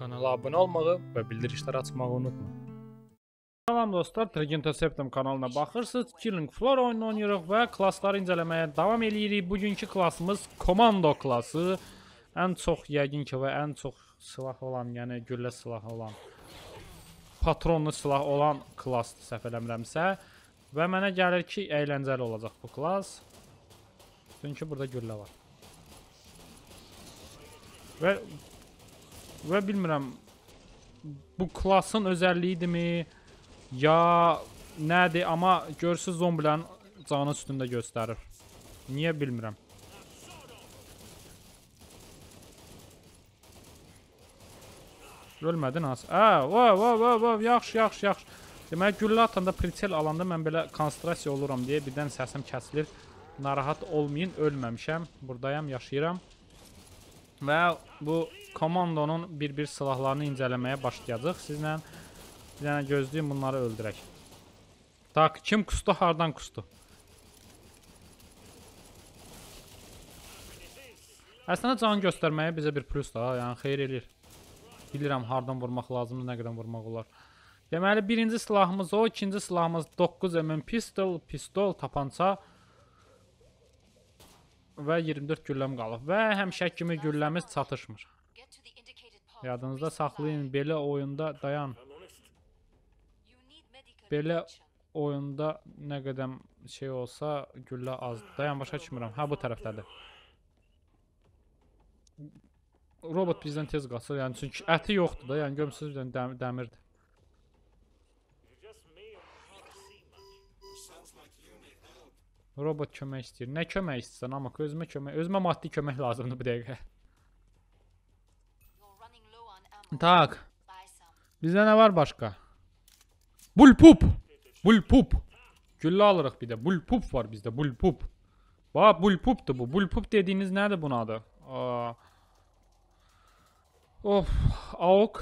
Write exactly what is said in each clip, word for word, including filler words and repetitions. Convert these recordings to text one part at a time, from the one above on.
Kanala abunə olmağı və bildirişləri açmağı unutma. Salam dostlar, Trigento Septum kanalına baxırsınız. Killing Floor oyunu oynayırıq və klassları incələməyə davam edirik. Bugünkü klassımız Komando klası. Ən çox yəqin ki və ən çox silah olan, yəni güllə silahı olan, patronlu silah olan klassdır, səhv eləmirəmsə. Və mənə gəlir ki, əyləncəli olacaq bu klass. Çünki burada güllə var. Və və bilmirəm, bu klassın özəlliyidirmi, ya nədir, amma görürsünüz zombilərin canı üstündə göstərir. Niyə bilmirəm. Ölmədin az. Ə, va, va, va, va, yaxşı, yaxşı, yaxşı. Deməli, güllə atanda, pritel alanda mən belə konsentrasiya oluram deyə birdən səsim kəsilir. Narahat olmayın, ölməmişəm. Buradayam, yaşayıram. Və bu komandonun bir-bir silahlarını incələməyə başlayacaq sizlə. Yəni gözləyim, bunları öldürək. Tak, kim kustu, hardan kustu? Əslində can göstərməyə bizə bir plus da, yəni xeyir eləyir. Bilirəm hardan vurmaq lazımdır, nə qədər vurmaq olar. Deməli, birinci silahımız o, ikinci silahımız doqquz mm pistol, pistol, tapança və iyirmi dörd gülləm qalıb. Və həmişə kimi gülləmiz çatışmır. Yadınızda saxlayın, belə oyunda dayan. Belə oyunda nə qədər şey olsa, güllə azdır. Dayan, başa düşmürəm. Hə, bu tərəfdədir. Robot bizdən tez qaçır, yəni çünki əti yoxdur da, yəni görmüsünüz bizdən dən dəmirdir. Robot kömək istəyir. Nə kömək istəyirsən, amma özümə kömək, özümə maddi kömək lazımdır bir dəqiqə. Tak. Bizdə nə var başqa? Bulpup. Bulpup. Güllə alırıq bir də. Bulpup var bizdə, bulpup. Bax, bulpupdur bu. Bulpup dediyiniz nədir bunun adı? Aa. Of, AUK.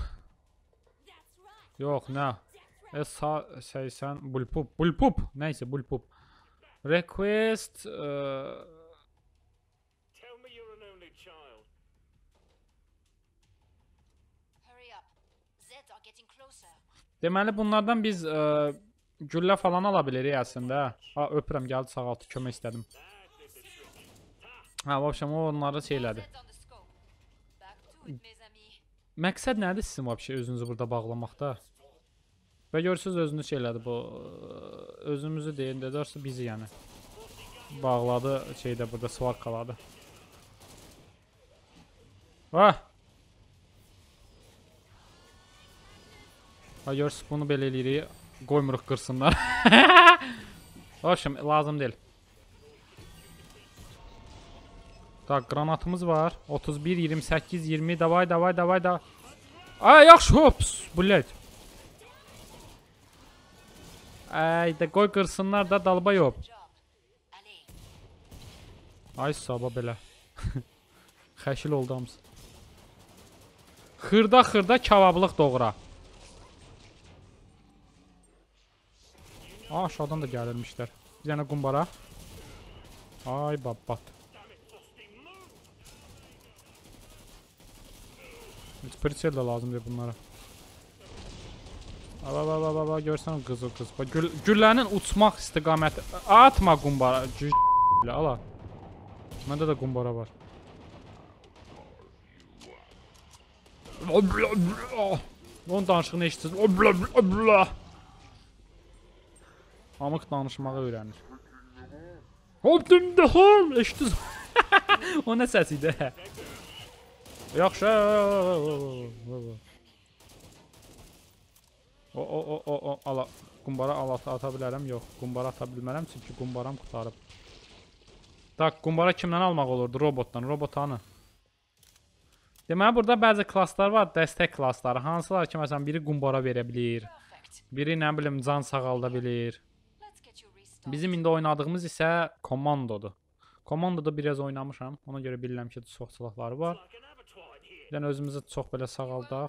Yox, nə? S səksən, bulpup. Bulpup. Nəysə, bulpup. Request. Uh... Deməli, bunlardan biz uh, güllə falan ala bilirik əslində. Ha, öpürəm, gəldi sağ altı, kömək istədim. Ha, vəbşəm, o onları şeylədi. Məqsəd nədir sizin vəbşə özünüzü burada bağlamaqda? Və görürsünüz özünüz şeylədi bu. Özümüzü deyin, də doğrusu bizi yəni. Bağladı, şeydə burada svarkaladı. Vah! Ha, görürsünüz bunu belə eləyirik. Qoymuruq qırsınlar. Vəbşəm, lazım deyil. Tak, granatımız var. otuz bir, iyirmi səkkiz, iyirmi. Davay, davay, davay, davay. Ay, yaxşı, hops. Bullet. Ay, da qoy qırsınlar da, dalba yox. Ay, sabah belə. Xəşil oldu hamısı. Xırda, xırda kavablıq doğra. Aa, aşağıdan da gəlirmişlər. Bir dənə qumbara. Ay, babbat. Pritel də lazımdır bunlara. Aba, aba, aba, aba, görsən qızıl qız. Gül, güllənin uçmaq istiqaməti. Atma qumbara. Cüc ala. Məndə də qumbara var. Onun danışığını eşitsiniz. Amıq danışmağı öyrənir. Hop, dümdə hol. Eşitiniz. O nə səs idi? Yaxşı. O, o, o, o, o, ala. Qumbara ala ata bilərəm, yox. Qumbara ata bilmərəm, çünki qumbaram qutarıb. Tak, qumbara kimdən almaq olurdu? Robotdan, robot hanı? Deməli, burada bəzi klasslar var, dəstək klassları. Hansılar ki, məsələn, biri qumbara verə bilir. Biri, nə bilim, can sağalda bilir. Bizim indi oynadığımız isə komandodur. Komandoda biraz oynamışam, ona görə bilirəm ki, çox silahları var. Bir dənə özümüzü çox belə sağaldaq.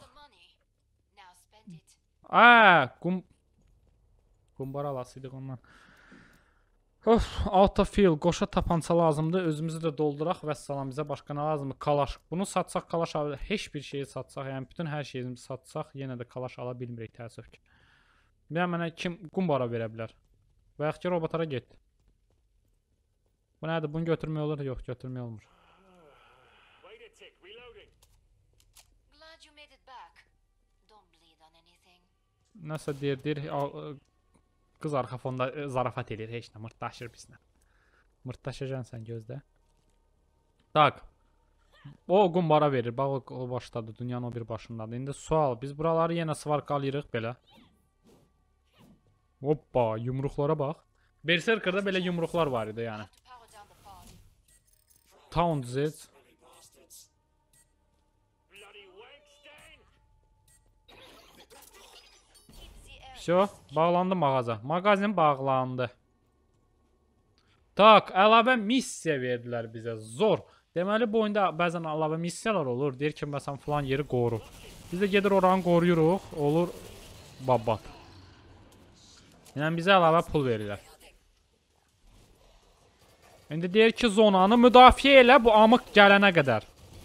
Aaa, qum... Qumbara alasıydıq ondan. Of, autofill, qoşa tapança lazımdır. Özümüzü də dolduraq və salam, bizə başqa nə lazımdır? Kalaş. Bunu satsaq kalaş alır. Heç bir şeyi satsaq, yəni bütün hər şeyimizi satsaq, yenə də kalaş ala bilmirik təəssüf ki. Bir mənə kim qumbara verə bilər? Və yaxud ki robotlara get. Bu nədir? Bunu götürmək olur? Yox, götürmək olmur. Nəsə deyir, deyir, qız arxa fonda zarafat edir, heç nə, mırtdaşır bizlə. Mırtdaşacan sən gözdə. Tak. O qumbara verir, bax o başdadır, dünyanın o bir başındadır. İndi sual, biz buraları yenə svarqalıyırıq belə. Hoppa, yumruqlara bax. Berserker'da belə yumruqlar var idi yəni. Town Z. Всё, bağlandı mağaza. Mağazin bağlandı. Tak, əlavə missiya verdilər bizə. Zor. Deməli bu oyunda bəzən əlavə missiyalar olur. Deyir ki, məsələn falan yeri qoru. Biz də gedir oranı qoruyuruq. Olur babat. Yəni bizə əlavə pul verirlər. İndi deyir ki, zonanı müdafiə elə bu amıq gələnə qədər.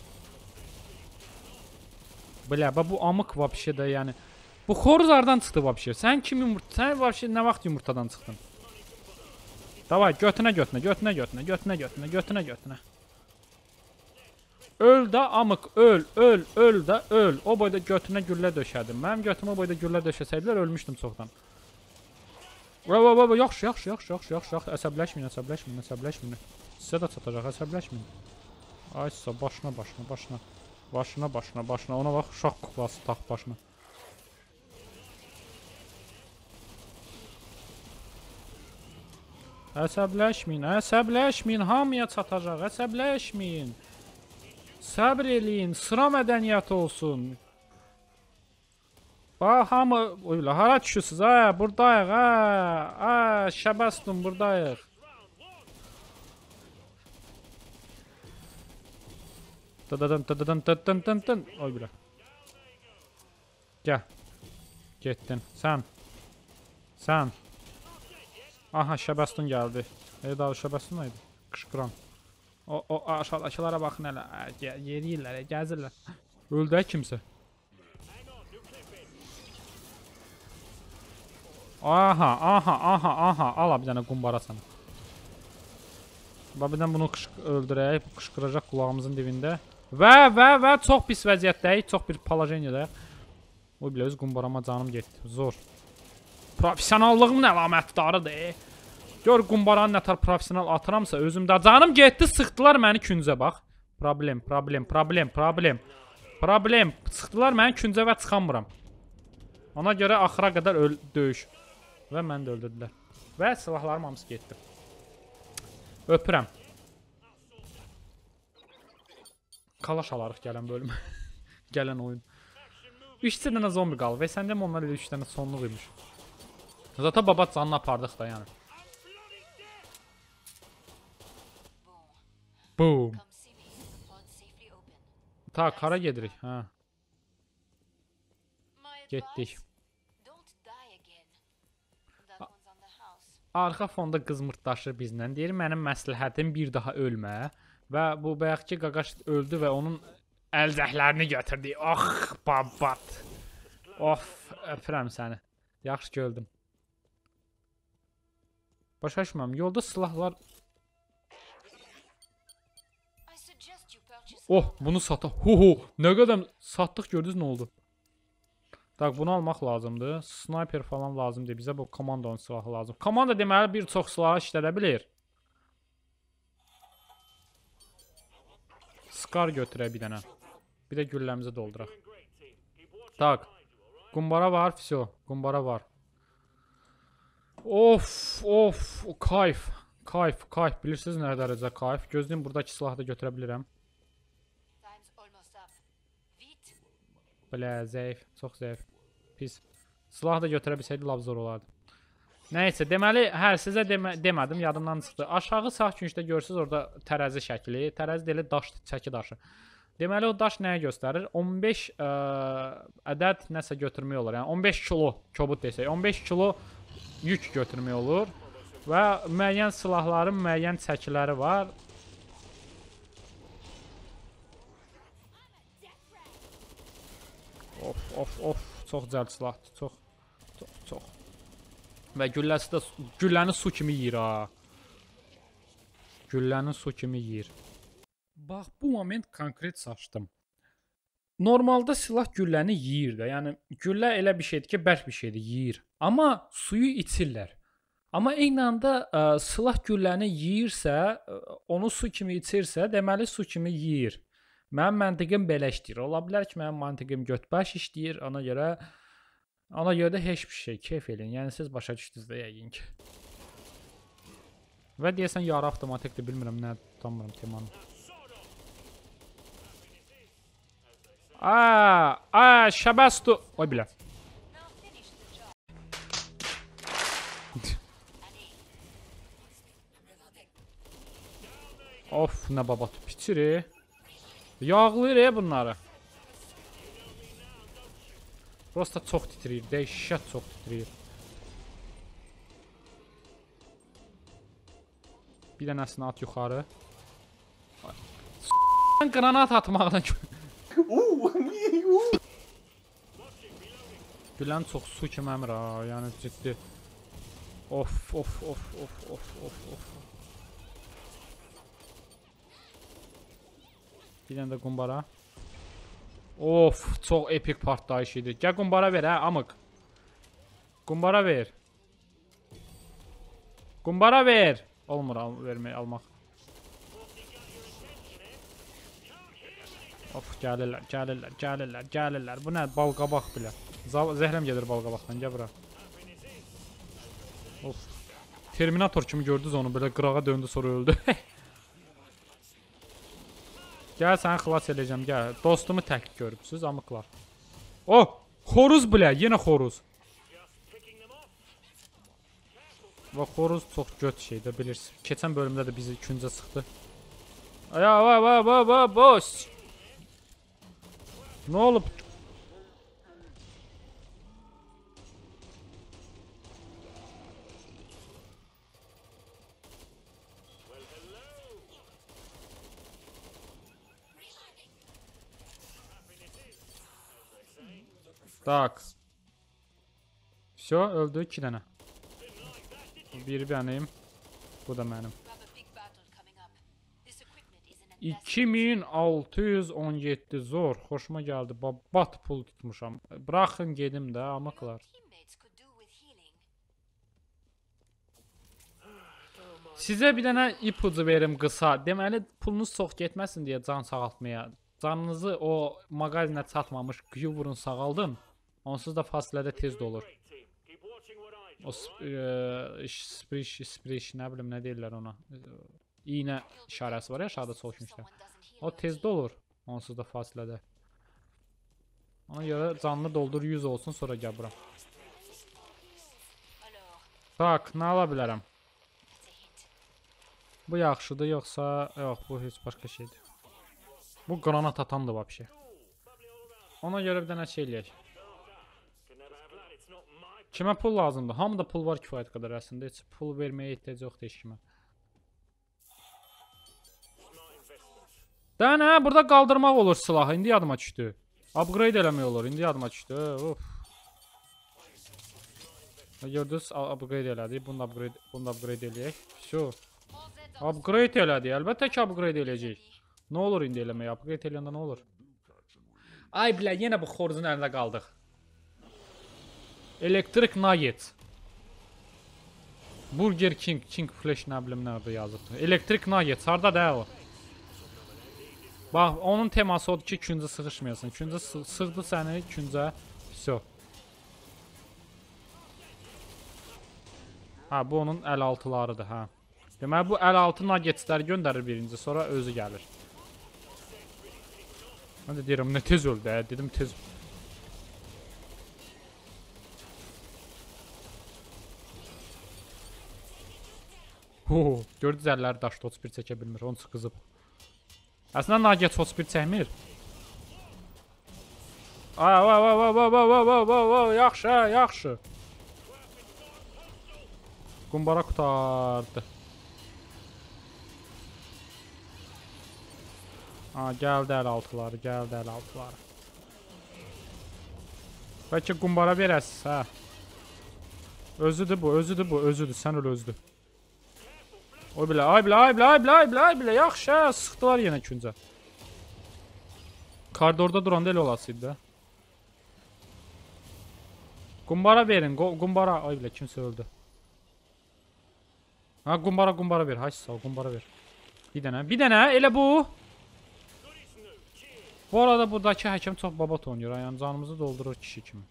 Bilə, bu amıq vəbşə də yəni. Bu xoruz hardan çıxdı vəbşə? Sən kim yumurta? Sən vəbşə nə vaxt yumurtadan çıxdın? Davay, götünə götünə, götünə götünə, götünə götünə, götünə götünə. Öl də amıq, öl, öl, öl də öl. O boyda götünə güllə döşədim. Mənim götümə boyda güllə döşəsəydilər ölmüşdüm çoxdan. Vay vay vay, yaxşı, yaxşı, yaxşı, yaxşı, yaxşı, yaxşı. Əsəbləşməyin, əsəbləşməyin, əsəbləşməyin. Sizə də çatacaq, əsəbləşməyin. Aysa, başına, başına, başına. Başına, başına, başına. Ona bax, uşaq kuklası tax başına. Əsəbləşməyin, əsəbləşməyin. Hamıya çatacaq, əsəbləşməyin. Səbr eləyin, sıra mədəniyyəti olsun. Bax, hamı, oyla, hara düşürsünüz, hə, buradayıq, hə, hə, Şəbəstun, buradayıq. Dıdıdın, dıdıdın, dıdıdın, dıdıdın, oy bilə. Gəl, getdin, sən, sən. Aha, Şəbəstun gəldi. Ey, daha Şəbəstun neydi? Qışqıran. O, o, aşağıdakılara baxın hələ, yeriyirlər, gəzirlər. Öldü kimsə. Aha, aha, aha, aha, ala bir dənə qumbara sana. Birdən bunu öldürək, qışqıracaq qulağımızın dibində. Və, və, və, çox pis vəziyyətdəyik, çox bir palajeniyədəyik. O bilə, öz qumbarama canım getdi, zor. Profesionallığımın əlamətdarıdır. Gör qumbaranın nətər profesional atıramsa özümdə. Canım getdi, sıxdılar məni küncə, bax. Problem, problem, problem, problem. Problem, sıxdılar məni küncə və çıxamıram. Ona görə axıra qədər döyüş. Və məni də öldürdülər. Və silahlarım hamısı getdi. Öpürəm. Kalaş alarıq gələn bölümü. Gələn oyun. üç dənə zombi qalıb. Və səndə mi onlar elə üç dənə sonluq imiş. Zata babat canını apardıq da yəni. Boom. Tak, hara gedirik? Hə. Getdik. Arxa fonda qız mırtdaşır bizlə. Deyir, mənim məsləhətim bir daha ölmə. Və bu bayaqki qaqaş öldü və onun əlcəklərini götürdü. Oh, babat. Of, öpürəm səni. Yaxşı ki öldüm. Başa düşməm. Yolda silahlar... Oh, bunu sataq. Ho ho, nə qədər satdıq gördünüz nə oldu? Tak, bunu almaq lazımdır. Sniper falan lazımdır. Bizə bu komandanın silahı lazım. Komanda deməli bir çox silahı işlədə bilir. Scar götürək bir dənə. Bir də gülləmizi dolduraq. Tak. Qumbara var, всё. Qumbara var. Of, of, kayf. Kayf, kayf. Bilirsiniz nə dərəcə kayf. Gözləyim, buradakı silahı da götürə bilirəm. Belə, zəif, çox zəif. Pis. Silah da götürə bilsəydi, laf zor olardı. Nəysə, deməli, hə, sizə demə, demədim, yadımdan çıxdı. Aşağı sağ küncdə görürsünüz orada tərəzi şəkli. Tərəzi deyil, daş, çəki daşı. Deməli, o daş nəyə göstərir? on beş ə, ədəd nəsə götürmək olur. Yəni, on beş kilo kobud desək. on beş kilo yük götürmək olur. Və müəyyən silahların müəyyən çəkiləri var. Of, of, of. Çox cəld silahdır. Çox, çox, çox. Və gülləsi də, gülləni su kimi yiyir ha. Gülləni su kimi yiyir. Bax, bu moment konkret saçdım. Normalda silah gülləni yiyir də. Yəni, güllə elə bir şeydir ki, bərk bir şeydir, yiyir. Amma suyu içirlər. Amma eyni anda ə, silah gülləni yiyirsə, onu su kimi içirsə, deməli su kimi yiyir. Mənim məntiqim belə işləyir. Ola bilər ki, mənim məntiqim götbaş işləyir. Ona görə ona görə də heç bir şey keyf eləyin. Yəni siz başa düşdünüz də yəqin ki. Və deyəsən yarı avtomatikdir, bilmirəm nə tutamıram temanı. Aa, aa, şəbəstu. Oy bilə. Of, nə babat piçir e. Yağlayır e bunları. Prosta çox titriyir, dəhşət çox titriyir. Bir dənəsini at yuxarı. S***dən qranat atmaqdan Gülən çox su kimi əmr ha, yəni ciddi. Of, of, of, of, of, of, of. Bir dənə də qumbara. Of, çox epik partlayış idi. Gəl qumbara ver hə, amıq. Qumbara ver. Qumbara ver. Olmur al vermək, almaq. Of, gəlirlər, gəlirlər, gəlirlər, gəlirlər. Bu nə? Balqabaq bilə. Zəhrəm gedir balqabaqdan, gəl bura. Of. Terminator kimi gördünüz onu, belə qırağa döndü, sonra öldü. Gəl, səni xilas edəcəm, gəl. Dostumu tək görübsünüz, amıqlar. Oh, xoruz bilə, yenə xoruz. Və xoruz çox göt şeydir, bilirsiniz. Keçən bölümdə də bizi küncə sıxdı. Aya, va, va, va, va, boş. Nə olub? Tak. Все, öldü iki dənə. Biri benim. Bu da mənim. iki min altı yüz on yeddi zor. Xoşuma gəldi. Bat pul tutmuşam. Bıraxın gedim də, amıqlar. Sizə bir dənə ipucu verim qısa. Deməli, pulunuz çox getməsin deyə can sağaltmaya. Canınızı o mağazinə çatmamış qıyı vurun, sağaldın. Onsuz da fasilədə tez də olur. O spriş, spriş, nə bilim, nə deyirlər ona. İynə işarəsi var ya, aşağıda çalışmışlar. O tezdə olur, onsuz da fasilədə. Ona görə canlı doldur, yüz olsun, sonra gəl bura. Tak, nə ala bilərəm? Bu yaxşıdır, yoxsa... Yox, bu heç başqa şeydir. Bu qranat atandır vəbşə. Ona görə bir dənə şey eləyək. Kimə pul lazımdır? Hamıda pul var kifayət qədər əslində. Heç pul verməyə ehtiyac yoxdur heç kimə. Dən hə, burada qaldırmaq olur silahı. İndi yadıma düşdü. Upgrade eləmək olur. İndi yadıma düşdü. Of. Gördünüz, upgrade elədik. Bunu da upgrade, bunu da upgrade eləyək. Şu. Upgrade elədik. Əlbəttə ki, upgrade eləyəcək. Nə olur indi eləmək? Upgrade eləyəndə nə olur? Ay bilə, yenə bu xoruzun əlində qaldıq. Electric Nugget. Burger King, King Flash nə bilim nədə yazıbdır. Electric Nugget, harda da o? Bax, onun teması odur ki, küncə sıxışmayasın. Küncə sıxdı səni, küncə. Vəsə. Ha, bu onun əl altılarıdır, hə. Deməli, bu əl altı nuggetsləri göndərir birinci, sonra özü gəlir. Mən də deyirəm, nə tez öldü, hə? Dedim, tez. Ho, gördünüz əlləri daşda otuz bir çəkə bilmir, onu sıxızıb. Əslində nugget otuz bir çəkmir. Ay, vay, vay, vay, vay, vay, vay, vay, vay, yaxşı, yaxşı. Qumbara qurtardı. Ha, gəldi əl altıları, gəldi əl altıları. Bəlkə qumbara verəsiz, hə. Özüdür bu, özüdür bu, özüdür, sən öl özüdür. Oy bilə, ay bilə, ay bilə, ay bilə, ay bilə, ay bilə, yaxşı, hə, sıxdılar yenə küncə. Koridorda duranda elə olasıydı da. Qumbara verin, qumbara, ay bilə, kimsə öldü. Ha, qumbara, qumbara ver, hay sağ ol, qumbara ver. Bir dənə, bir dənə, elə bu. Bu arada buradakı həkim çox babat oynayır, yəni canımızı doldurur kişi kimi.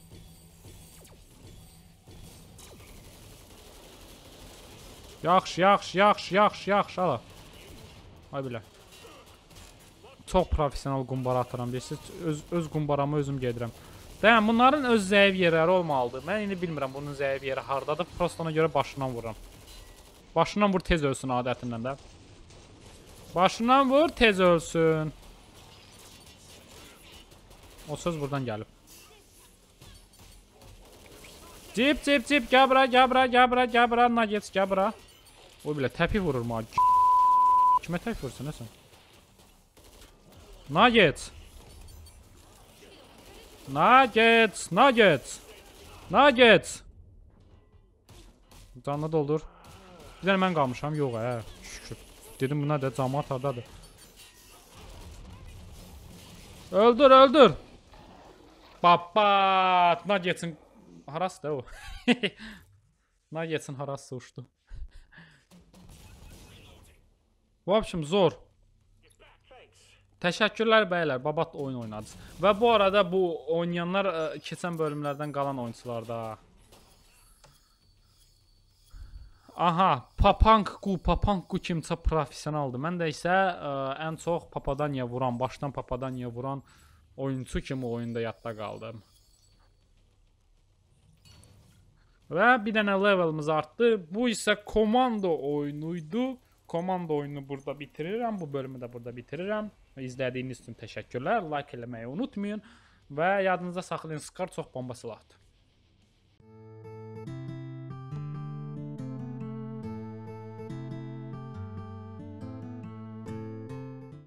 Yaxşı, yaxşı, yaxşı, yaxşı, yaxşı, ala. Ay bilə. Çox profesional qumbara atıram, deyirsiniz, öz, öz qumbaramı özüm gedirəm. Dayan, bunların öz zəif yerləri olmalıdır. Mən indi bilmirəm bunun zəif yeri hardadır, prosto ona görə başından vururam. Başından vur, tez ölsün adətindən də. Başından vur, tez ölsün. O söz buradan gəlib. Cip, cip, cip, gəbra, gəbra, gəbra, gəbra, nuggets, gəbra. O bilə, təpi vurur mu? Kimə təpi vursun, nəsən? Nuggets. Nuggets, nuggets. Nuggets. Canını doldur. Bir dənə mən qalmışam, yox, hə, şükür. Dedim, buna da cəmaat hardadır. Öldür, öldür. Babat, Nuggets'in harası da o. Nuggets'in harası uçtu. Bu общем zor. Təşəkkürlər bəylər, babat oyun oynadınız. Və bu arada bu oynayanlar ə, keçən bölümlərdən qalan oyuncularda. Aha, Papankku, Papankku kimsə professionaldır. Mən də isə ə, ən çox Papadanya vuran, başdan Papadanya vuran oyuncu kimi oyunda yadda qaldım. Və bir dənə levelimiz artdı. Bu isə komando oyunuydu. Komando oyunu burada bitirirəm. Bu bölümü də burada bitirirəm. İzlədiyiniz üçün təşəkkürlər. Like eləməyi unutmayın. Və yadınızda saxlayın, Scar çox bomba silahdır.